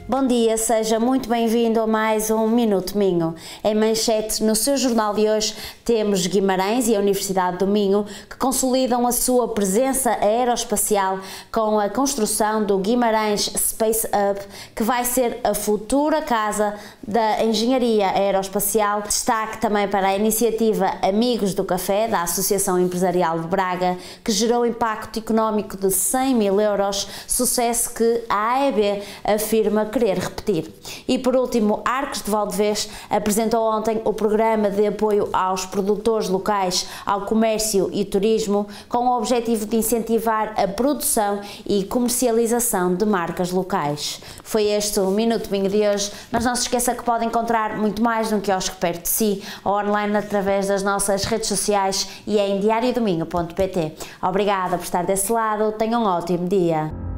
Bom dia, seja muito bem-vindo a mais um Minuto Minho. Em manchete, no seu jornal de hoje, temos Guimarães e a Universidade do Minho que consolidam a sua presença aeroespacial com a construção do Guimarães Space Hub, que vai ser a futura casa da engenharia aeroespacial. Destaque também para a iniciativa Amigos do Café, da Associação Empresarial de Braga, que gerou impacto económico de 100 mil euros, sucesso que a AEB afirma querer repetir. E por último, Arcos de Valdevez apresentou ontem o programa de apoio aos produtores locais, ao comércio e turismo, com o objetivo de incentivar a produção e comercialização de marcas locais. Foi este o Minuto Minho de hoje, mas não se esqueça que pode encontrar muito mais num quiosque perto de si ou online através das nossas redes sociais e em diariodominho.pt. Obrigada por estar desse lado, tenham um ótimo dia.